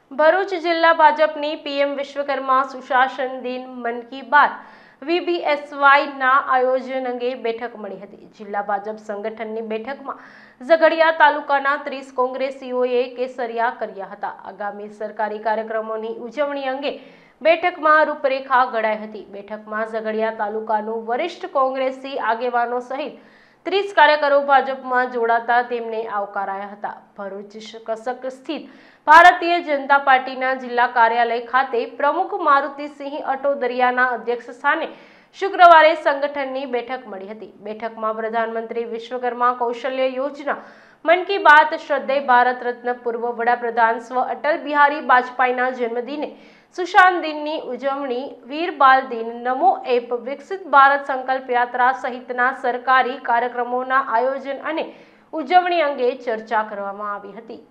ભરૂચ જિલ્લા ભાજપની પીએમ વિશ્વકર્મા સુશાસન દિન મન કી બાત VBSYના આયોજન અંગે બેઠક મળી હતી। જિલ્લા ભાજપ સંગઠનની બેઠકમાં ઝઘડિયા તાલુકાના 30 કોંગ્રેસીઓએ કેસરિયા કર્યા હતા। આગામી સરકારી કાર્યક્રમોની ઉજવણી અંગે બેઠકમાં રૂપરેખા ઘડાઈ હતી। બેઠકમાં ઝઘડિયા તાલુકાનું વરિષ્ઠ કોંગ્રેસી આગેવાનો સહિત 30 કાર્યકરો ભાજપમાં જોડાતા તેમને આવકારાયા હતા। ભરૂચ કસક સ્થિત ભારતીય જનતા પાર્ટીના જિલ્લા કાર્યાલય ખાતે પ્રમુખ મારુતિસિંહ અટોદરિયાના અધ્યક્ષ સ્થાને શુક્રવારે સંગઠનની બેઠક મળી હતી। બેઠકમાં પ્રધાનમંત્રી વિશ્વકર્મા કૌશલ્ય યોજના, મન કી બાત, શ્રદ્ધેય ભારત રત્ન પૂર્વ વડાપ્રધાન સ્વ અટલ બિહારી વાજપેયીના જન્મદિને સુશાસન દિનની ઉજવણી, વીર બાલ દિન, નમો એપ, વિકસિત ભારત સંકલ્પ યાત્રા સહિતના સરકારી કાર્યક્રમોના આયોજન અને ઉજવણી અંગે ચર્ચા કરવામાં આવી હતી।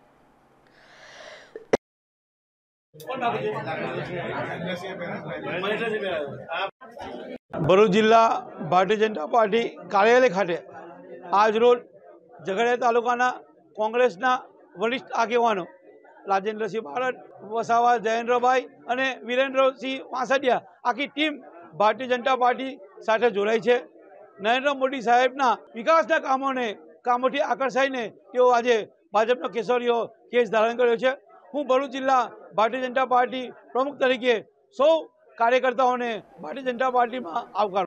ભરૂચ જિલ્લા ભારતીય જનતા પાર્ટી કાર્યાલય ખાતે આજ રોજ ઝઘડિયા તાલુકાના કોંગ્રેસના વરિષ્ઠ આગેવાનો રાજેન્દ્રસિંહ ભારત, વસાવા જયેન્દ્રભાઈ અને વિરેન્દ્રસિંહ વાંસદિયા આખી ટીમ ભારતીય જનતા પાર્ટી સાથે જોડાઈ છે। નરેન્દ્ર મોદી સાહેબના વિકાસના કામોથી આકર્ષાઈને તેઓ આજે ભાજપનો કેસરીયો કેસ ધારણ કર્યો છે। હું ભરૂચ જિલ્લા ભારતીય જનતા પાર્ટી પ્રમુખ તરીકે સૌ કાર્યકર્તાઓને ભારતીય જનતા પાર્ટીમાં આવકારું।